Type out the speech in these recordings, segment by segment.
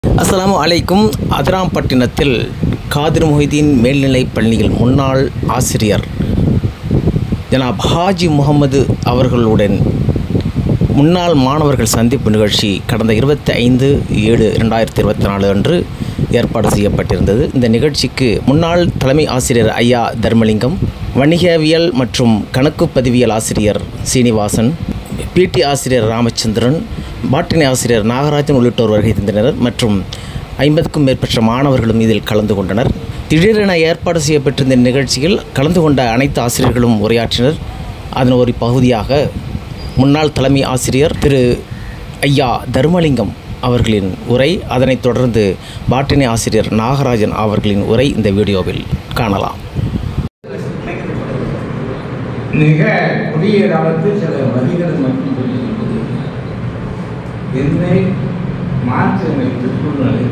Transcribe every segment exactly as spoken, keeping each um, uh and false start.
அஸ்ஸலாமு அலைக்கும். அதிராம்பட்டினத்தில் காதிர் மொஹிதீன் மேல்நிலைப் பள்ளியில் முன்னாள் ஆசிரியர் ஜனாப் ஹாஜி முகமது அவர்களுடன் முன்னாள் மாணவர்கள் சந்திப்பு நிகழ்ச்சி கடந்த இருபத்தி ஐந்து ஏழு இரண்டாயிரத்தி இருபத்தி நாலு அன்று ஏற்பாடு செய்யப்பட்டிருந்தது. இந்த நிகழ்ச்சிக்கு முன்னாள் தலைமை ஆசிரியர் ஐயா தர்மலிங்கம், வணிகவியல் மற்றும் கணக்கு பதிவியல் ஆசிரியர் சீனிவாசன், பிடி ஆசிரியர் ராமச்சந்திரன், பாட்டினி ஆசிரியர் நாகராஜன் உள்ளிட்டோர் வருகை தந்தனர் மற்றும் ஐம்பதுக்கும் மேற்பட்ட மாணவர்களும் இதில் கலந்து கொண்டனர். திடீரென ஏற்பாடு செய்யப்பட்டிருந்த நிகழ்ச்சியில் கலந்து கொண்ட அனைத்து ஆசிரியர்களும் உரையாற்றினர். அதன் ஒரு பகுதியாக முன்னாள் தலைமை ஆசிரியர் திரு ஐயா தர்மலிங்கம் அவர்களின் உரை, அதனைத் தொடர்ந்து பாட்டினி ஆசிரியர் நாகராஜன் அவர்களின் உரை இந்த வீடியோவில் காணலாம். மிக குறுகிய காலத்தில் சில வரிகளை மட்டும் சொல்லியிருப்பது என்னை மாற்றி அமைத்து சூழ்நிலை.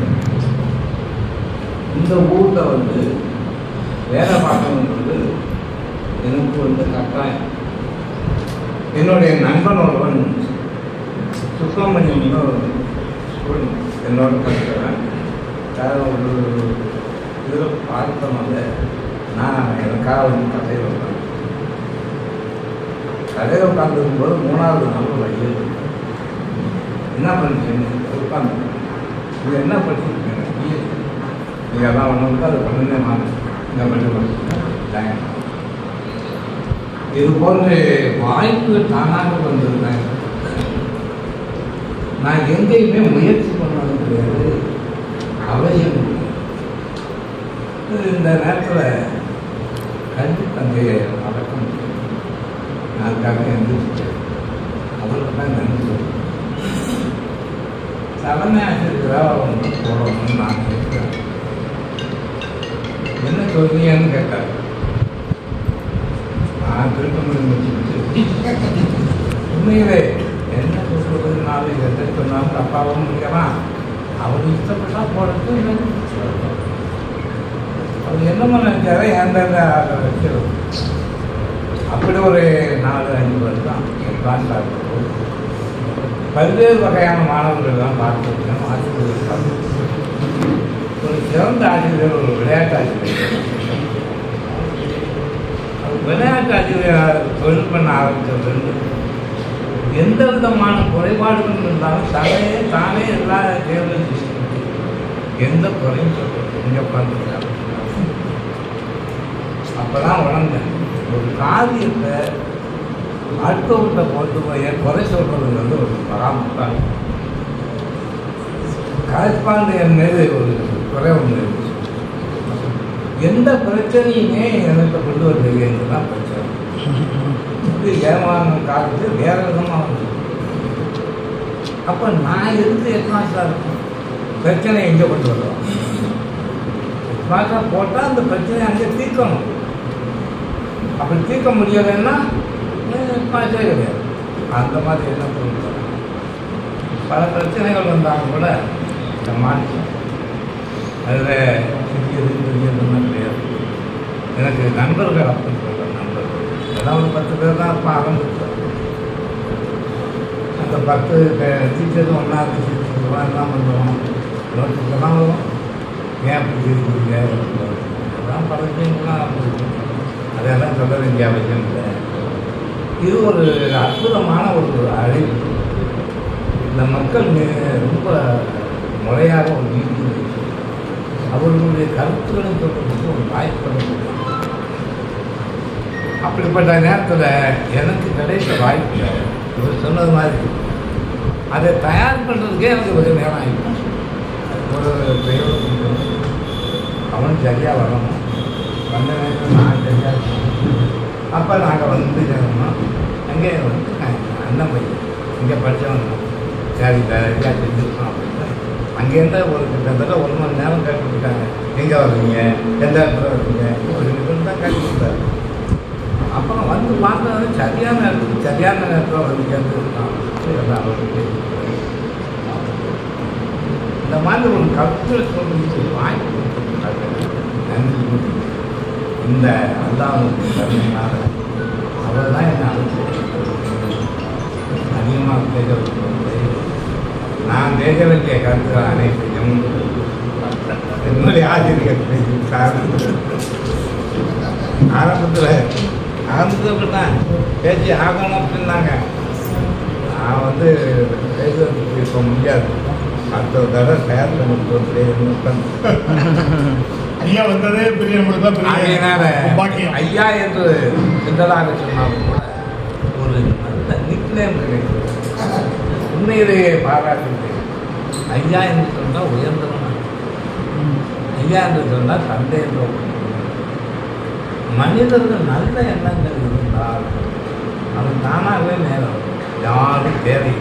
இந்த ஊரில் வந்து வேலை பார்க்கணுன்றது எனக்கு வந்து கட்டாயம். என்னுடைய நண்பன் ஒருவன் சுப்பிரமணியம்னு ஒரு ஸ்கூல் என்னோட படிக்கிறேன். வேறு ஒரு இதில் பார்த்தனால நான் எனக்காக வந்து கதையில் உட்காந்து கதையில் உட்காந்துருக்கும்போது மூணாவது நாள் வழியில் என்ன பண்ணிட்டீங்க உட்காந்து இது என்ன படிச்சுருக்கீங்க? நீங்கள் எல்லாம் ஒன்று அது பண்ணுனே மாறு இந்த பண்ணி இது போன்ற வாய்ப்பு தானாக வந்திருந்தாங்க. நான் எங்கேயுமே முயற்சி பண்ணது கிடையாது, அவசியம். இந்த நேரத்தில் கல்வி தந்தையை வழக்கம் அதுக்காக எந்திரிச்சு அவருக்கு தான் நன்றி சொல்லுவேன். தலைமை ஆசிரியராக அவங்க போடணும்னு நான் கேட்குறேன். என்ன சொல்றீங்கன்னு கேட்டார். நான் திருப்பி முடிச்சு உண்மையிலே என்ன சொல்றது, நாலு எதை சொன்னாலும் தப்பாகவும் முடியலாம். அவர் இஷ்டப்பட்டா போடுறது அவர் என்னமோ நினைச்சாரோ எந்தெந்த வச்சிடும். அப்படி ஒரு நாலு அஞ்சு வருஷம் கிளாஸ் ஆகும். பல்வேறு வகையான மாணவர்கள் தான் பார்த்துருக்கோம். ஆசிரியர்கள் ஒரு சிறந்த ஆசிரியர், ஒரு விளையாட்டு ஆசிரியர். விளையாட்டு ஆசிரியர் தொழில் பண்ண ஆரம்பித்தது எந்த விதமான குறைபாடுகள் இருந்தாலும் தலையே தானே எல்லா தேர்தல் எந்த குறையும் சொல்றது இங்கே உட்காந்துருக்காங்க. அப்போதான் உணர்ந்தேன், ஒரு காரியத்தை அடுத்தவர்கிட்ட கொண்டு போய் குறை சொல்றதுங்கிறது ஒரு பராமரிப்பாங்க. கரஸ்பாண்டியன் மீது ஒரு குறை ஒன்று இருந்துச்சு. எந்த பிரச்சனையுமே எனக்கு கொண்டு வரலைங்கிறது தான் பிரச்சனை. இது ஏமான காலத்து வேற விதமாக வந்து அப்போ நான் இருந்து எட்மாஸ்டாக இருக்கும் பிரச்சனை எங்கே கொண்டு வருவோம். எட்மாஸ்டாக போட்டால் அந்த பிரச்சனையை அங்கே தீர்க்கணும். அப்படி தீர்க்க முடியலைன்னா பாச்சே கிடையாது. அந்த மாதிரி என்ன சொல்லுவாங்க. பல பிரச்சனைகள் வந்தாலும் கூட சமாளிச்சோம். அதில் சிறியது பெரியதுலாம் கிடையாது. எனக்கு நண்பர்கள் அப்படின்னு சொல்கிற நண்பர்கள் எல்லாம் ஒரு பத்து பேர் தான் இப்போ ஆரம்பிச்சோம். அந்த பத்து டீச்சரும் ஒன்றாவது டீச்சர்லாம் எல்லாம் பண்ணுவோம். நோட்டுக்கெல்லாம் வரும். ஏன் அப்படி இருக்கிறீங்க அதெல்லாம் பல விஷயங்கள்லாம் இருக்கும். அதெல்லாம் சொல்ல வேண்டிய அவசியம் இல்லை. இது ஒரு அற்புதமான ஒரு அழைப்பு. இந்த மக்கள் ரொம்ப முறையாக ஒரு நீதி அவர்களுடைய கருத்துக்களை சொல்றதுக்கு ஒரு வாய்ப்பு. அப்படிப்பட்ட நேரத்தில் எனக்கு கிடைத்த வாய்ப்பு இவர் சொன்னது மாதிரி அதை தயார் பண்ணுறதுக்கே எனக்கு வெகு நேரம் ஆகிடும். ஒரு பிரயோகம் அவன் சரியாக வரணும், வந்த நேரத்தில் நான் சரியாக இருக்கணும். அப்போ நாங்கள் வந்து சேரணும். அங்கே வந்து அண்ணன் பையன் இங்கே படித்தவங்க சரி சரியாக செஞ்சுருக்கோம் அப்படின்ட்டு அங்கேருந்து ஒரு கிட்டத்தட்ட ஒரு மணி நேரம் கேட்டுருக்காங்க. எங்கே வர்றீங்க, எந்த இடத்துல வர்றீங்க, ஒரு நிமிஷம் தான் கேட்டு கொடுத்தாரு. அப்புறம் வந்து பார்த்தது சரியான இடத்துக்கு சரியான நேரத்தில் வந்து கேட்டுருக்கான். அவருக்கு இந்த மாதிரி ஒரு கருத்து சொல்றதுக்கு வாய்ப்பு கொடுத்துருக்காங்க. நன்றி. இந்த அல்லாஹ்வுடைய கருணையினால அவர் தான் என்னை அழைச்சி அதிகமாக கேட்கறது. நான் பேச வேண்டிய கருத்துக்கள் அனைத்தையும் என்னுடைய ஆசிரியர் பேசிவிட்டார். ஆரம்பத்தில் ஆரம்பத்தில் தான் பேச்சு ஆகணும் அப்படின்னாங்க. நான் வந்து பேசுறதுக்கு இப்போ முடியாது. அடுத்த தடவை தயார் பண்ணி ஐயா வந்ததே பெரிய பாக்கியம். ஐயா என்று சிந்ததாக சொன்னாலும் கூட ஒரு நல்ல நிக்நேம் கிடைக்கும். உண்மையிலேயே பாராட்டு. ஐயா என்று சொன்னால் உயர்ந்தவன், ஐயா என்று சொன்னால் தந்தை என்று. மனிதர்கள் நல்ல எண்ணங்கள் இருந்தால் அவன் தானாகவே நேரம் யாரும் தேவை.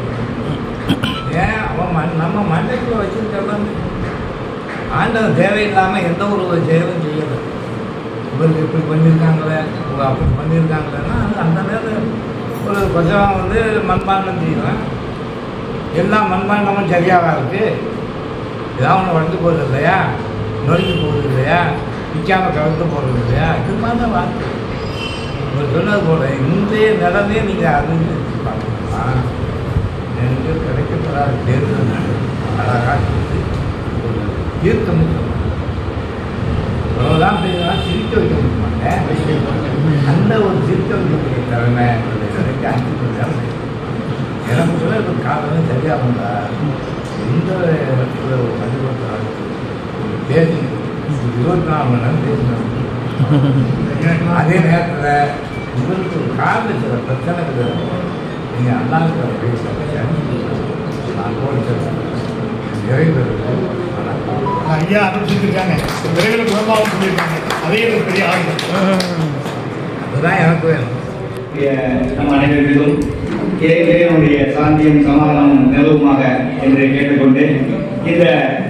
ஏன் அவன் மண் நம்ம மண்டைக்குள்ள வச்சுருக்கலாம். ஆண்டவன் தேவையில்லாமல் எந்த ஒரு செயலும் செய்யலை. இவருக்கு இப்படி பண்ணியிருக்காங்களே, இவங்க அப்படி பண்ணியிருக்காங்களேன்னா அந்த நேரம் ஒரு கொஞ்சம் வந்து மண்பாண்டம் செய்வேன். எல்லா மண்பாண்டமும் சரியாக இருக்குது. ஏதாவது ஒன்று வளர்ந்து போகிறது இல்லையா, நொறுங்கி போகிறது இல்லையா, நிற்காமல் கலந்து போகிறது இல்லையா, இது மாதிரி தான் வாழ்க்கை. இவர் சொன்னது போல இன்றைய நிலமே நீங்கள் அறிஞ்சு பார்த்தீங்கன்னா எனக்கு கிடைக்கப்படாத தேர்வு அழகாக ஒரு தீர்க்கம் அவ்வளோதான் தெரியுதுனா சிரிக்க வைக்க முடிய மாட்டேன். அந்த ஒரு சிரிக்க வைக்கக்கூடிய திறமை எனக்கு அஞ்சு தான். எனக்கு கூட இப்போ காலமே சரியாக வந்தா எந்த இடத்துல ஒரு பதிவு பேசி இருபத்தி நாலு மணி நேரம் பேசினாங்க. அதே நேரத்தில் உங்களுக்கு ஒரு காலில் சில பிரச்சனை இருக்குது. நீங்கள் அண்ணாவுக்கு பேச நான் கோரிக்கை நிறைவேறது ஐயா அனுப்பிச்சிருக்காங்க. விரைவில் குணமாகவும் சொல்லியிருக்காங்க. அதே ஒரு பெரிய ஆர்வம். அதுதான் எனக்கு வேணும். நம் அனைவருக்கும் இறைவனுடைய சாந்தியும் சமாதானம் நிலவுமாக என்று கேட்டுக்கொண்டு இந்த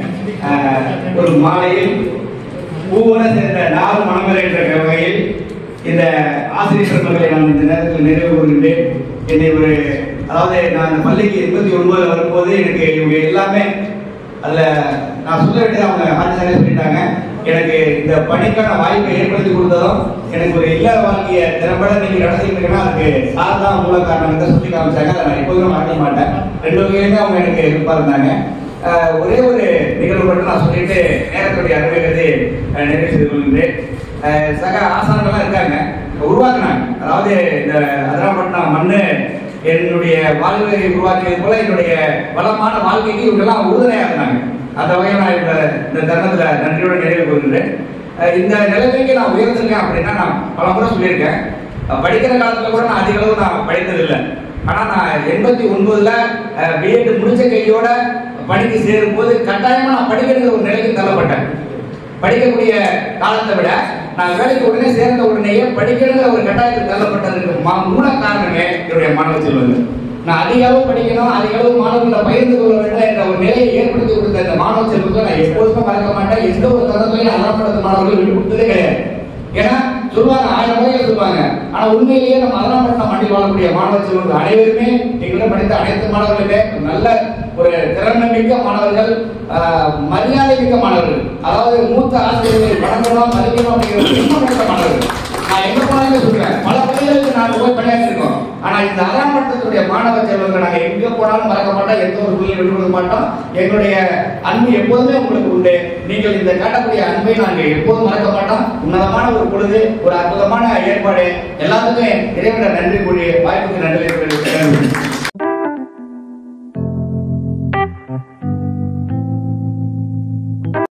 ஒரு மாலையில் பூவன சேர்ந்த நாலு மனங்கள் என்ற வகையில் இந்த ஆசிரியர் பெருமக்களை நான் இந்த நேரத்தில் நிறைவு கூறுகின்றேன். என்னை ஒரு அதாவது நான் இந்த பள்ளிக்கு எண்பத்தி ஒன்பதுல வரும்போது எனக்கு இவங்க எல்லாமே அதில் நான் சொல்ல வேண்டியது அவங்க ஆட்சியாரே சொல்லிட்டாங்க. எனக்கு இந்த பணிக்கான வாய்ப்பை ஏற்படுத்தி கொடுத்ததும் எனக்கு ஒரு இல்ல வாழ்க்கைய திறம்பட நீங்கள் நடத்திக்கிட்டீங்கன்னா அதுக்கு சார் தான் மூல காரணம் சுட்டி காமிச்சாங்க. அதை நான் எப்போதும் மறக்க மாட்டேன். ரெண்டு வகையிலுமே அவங்க எனக்கு இருப்பா இருந்தாங்க. ஒரே ஒரு நிகழ்வு மட்டும் நான் சொல்லிட்டு நேரத்துடைய அனுபவத்தை நிறைவு செய்து கொள்கின்றேன். சக ஆசான்கள்லாம் இருக்காங்க, உருவாக்குனாங்க. அதாவது இந்த அதிராம்பட்டினம் மண்ணு என்னுடைய வாழ்க்கையை உருவாக்கியது போல என்னுடைய வளமான வாழ்க்கைக்கு இவங்கெல்லாம் உறுதுணையாக இருந்தாங்க. அந்த வகையில் நான் இந்த இந்த தருணத்தில் நன்றியோடு நிறைவு கொள்கின்றேன். இந்த நிலைமைக்கு நான் உயர்ந்திருக்கேன் அப்படின்னா நான் பல முறை சொல்லியிருக்கேன். படிக்கிற காலத்தில் கூட நான் அதிக அளவு நான் படித்ததில்லை. ஆனால் நான் எண்பத்தி ஒன்பதுல பிஎட் முடிச்ச கையோட படிக்க சேரும் போது கட்டாயமாக நான் படிக்கிற ஒரு நிலைக்கு தள்ளப்பட்டேன். படிக்கக்கூடிய காலத்தை விட நான் வேலைக்கு உடனே சேர்ந்த உடனேயே படிக்கிற ஒரு கட்டாயத்தில் தள்ளப்பட்டதுக்கு மூல காரணமே என்னுடைய மாணவ செல்வங்கள். நான் அதிக அளவு படிக்கணும், அதிக அளவு மாணவர்களை பகிர்ந்து கொள்ள வேண்டும் என்ற ஒரு நிலையை ஏற்படுத்தி கொடுத்த இந்த மாணவ செல்வத்தை நான் எப்போதுமே மறக்க மாட்டேன். எந்த ஒரு தரத்திலையும் அறப்படத்து மாணவர்கள் விட்டு கொடுத்ததே கிடையாது. ஏன்னா சொல்லுவாங்க, ஆயிரம் வகையில் சொல்லுவாங்க. ஆனா உண்மையிலேயே நம்ம அதனால்பட்டினம் மண்ணில் வாழக்கூடிய மாணவ செல்வங்கள் அனைவருமே எங்களிடம் படித்த அனைத்து மாணவர்களுமே நல்ல ஒரு திறமை மிக்க மாணவர்கள், மரியாதை மிக்க மாணவர்கள். அதாவது மூத்த ஆசிரியர்களை வணங்கணும், மதிக்கணும் அப்படிங்கிற மாணவர்கள். நான் எங்க போனாலும் சொல்றேன், பல பள்ளிகளுக்கு நாங்கள் போய் பணியாற்றிருக்கோம். ஆனா இந்த அறாம்பட்டத்துடைய மாணவ செல்வங்கள் நாங்கள் எங்க போனாலும் மறக்க மாட்டோம், எந்த ஒரு புள்ளியை விட்டு கொடுக்க மாட்டோம். எங்களுடைய அன்பு எப்போதுமே உங்களுக்கு உண்டு. நீங்கள் இந்த காட்டக்கூடிய அன்பை நாங்கள் எப்போதும் மறக்க மாட்டோம். உன்னதமான ஒரு பொழுது, ஒரு அற்புதமான ஏற்பாடு. எல்லாத்துக்கும் இறைவனை நன்றி கூறி வாய்ப்புக்கு நன்றி.